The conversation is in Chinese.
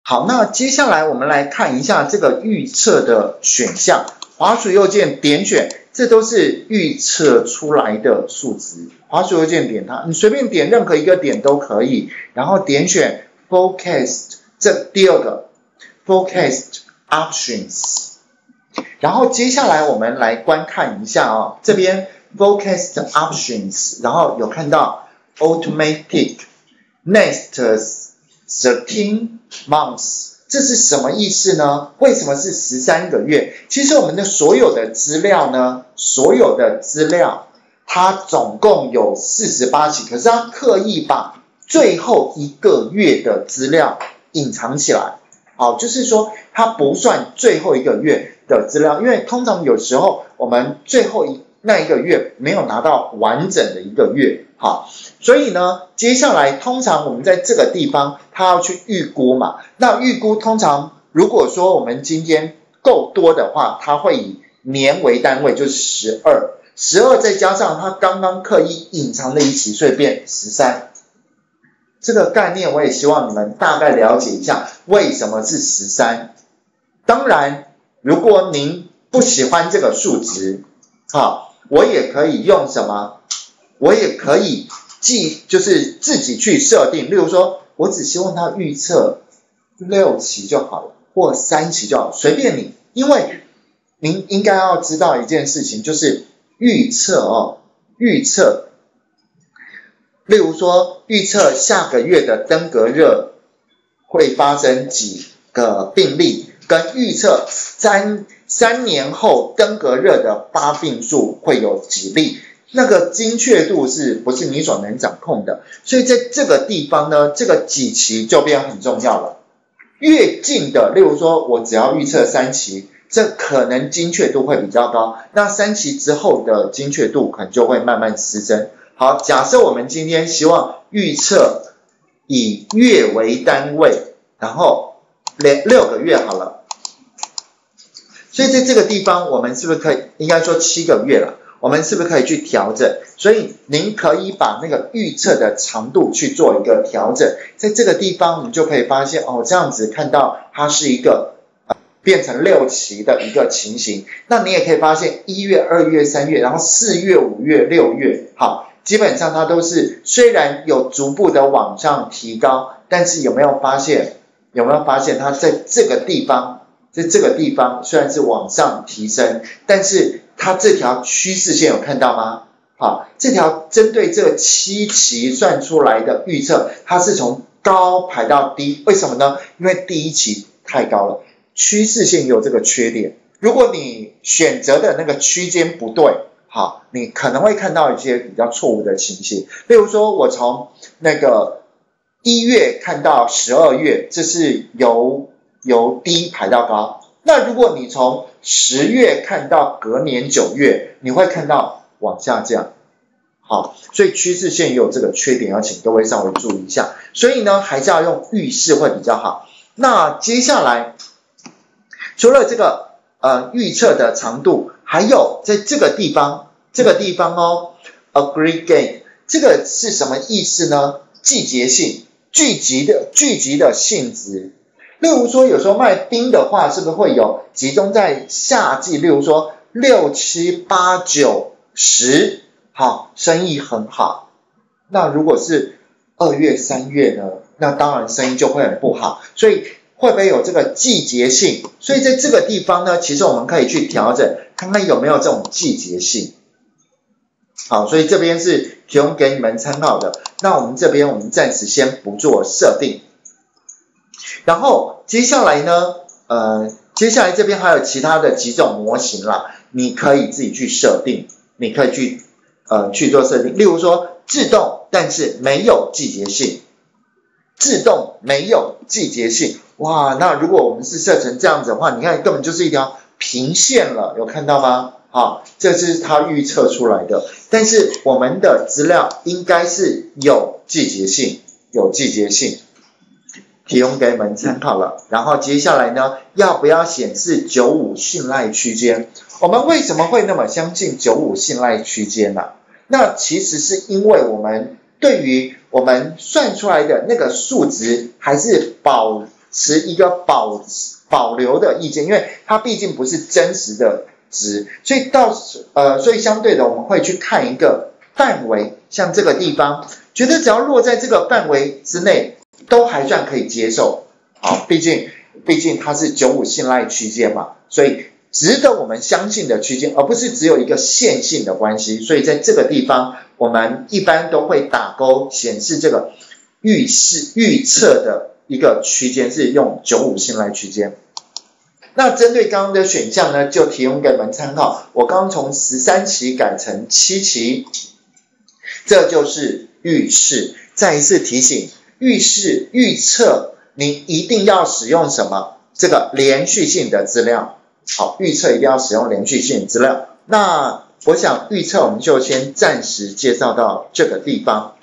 好，那接下来我们来看一下这个预测的选项，滑鼠右键点选，这都是预测出来的数值。滑鼠右键点它，你随便点任何一个点都可以，然后点选 Forecast 这第二个 Forecast Options， 然后接下来我们来观看一下哦，这边 Forecast Options， 然后有看到 Automatic Next 13 months， 这是什么意思呢？为什么是13个月？其实我们的所有的资料呢，它总共有48期，可是它刻意把最后一个月的资料隐藏起来。好，就是说它不算最后一个月的资料，因为通常有时候我们最后那一个月没有拿到完整的一个月。好，所以呢，接下来通常我们在这个地方，它要去预估嘛。那预估通常如果说我们今天够多的话，它会以年为单位，就是12再加上它刚刚刻意隐藏的一期，所以变13。这个概念我也希望你们大概了解一下，为什么是13。当然，如果您不喜欢这个数值，好，我也可以用什么？我也可以就是自己去设定，例如说我只希望它预测6期就好了，或3期就好，随便你。因为您应该要知道一件事情，就是预测，例如说预测下个月的登革热会发生几个病例，跟预测3年后登革热的发病数会有几例，那个精确度是不是你所能掌控的？所以在这个地方呢，这个几期就变很重要了。越近的，例如说我只要预测3期，这可能精确度会比较高，那3期之后的精确度可能就会慢慢失真。好，假设我们今天希望预测以月为单位，然后6个月好了。所以在这个地方我们是不是可以，应该说7个月了，我们是不是可以去调整？所以您可以把那个预测的长度去做一个调整。在这个地方我们就可以发现这样子看到它是一个变成6期的一个情形。那你也可以发现1月、2月、3月，然后4月、5月、6月，好，基本上它都是虽然有逐步的往上提高，但是有没有发现它在这个地方虽然是往上提升，但是它这条趋势线有看到吗？好，这条针对这个7期算出来的预测，它是从高排到低，为什么呢？因为第1期太高了，趋势线有这个缺点。如果你选择的那个区间不对，好，你可能会看到一些比较错误的情形。例如说我从那个1月看到12月，这是由低排到高。那如果你从10月看到隔年9月，你会看到往下降。好，所以趋势线也有这个缺点，要请各位稍微注意一下。所以呢，还是要用预示会比较好。那接下来除了这个预测的长度，还有在这个地方aggregate 这个是什么意思呢？季节性聚集的性质。例如说有时候卖冰的话，是不是会有集中在夏季，例如说6、7、8、9、10，好，生意很好。那如果是2月、3月呢，那当然生意就会很不好。所以会不会有这个季节性？所以在这个地方呢，其实我们可以去调整，看看有没有这种季节性。好，所以这边是提供给你们参考的。那我们这边我们暂时先不做设定。然后接下来呢，接下来这边还有其他的几种模型啦，你可以自己去设定，你可以去做设定。例如说自动，但是没有季节性。自动没有季节性，哇，那如果我们是设成这样子的话，你看根本就是一条平线了，有看到吗？好，这是它预测出来的，但是我们的资料应该是有季节性，提供给你们参考了。然后接下来呢，要不要显示95信赖区间？我们为什么会那么相信95信赖区间呢？那其实是因为我们对于我们算出来的那个数值还是保持一个保留的意见，因为它毕竟不是真实的值，所以相对的我们会去看一个范围，像这个地方，觉得只要落在这个范围之内，都还算可以接受。好，毕竟它是95信赖区间嘛，所以值得我们相信的区间，而不是只有一个线性的关系。所以在这个地方，我们一般都会打勾显示这个预测的一个区间是用95信赖区间。那针对刚刚的选项呢，就提供给你们参考。我刚从13期改成7期，这就是预示。再一次提醒，预测你一定要使用什么？这个连续性的资料。好，预测一定要使用连续性资料。那我想预测我们就先暂时介绍到这个地方。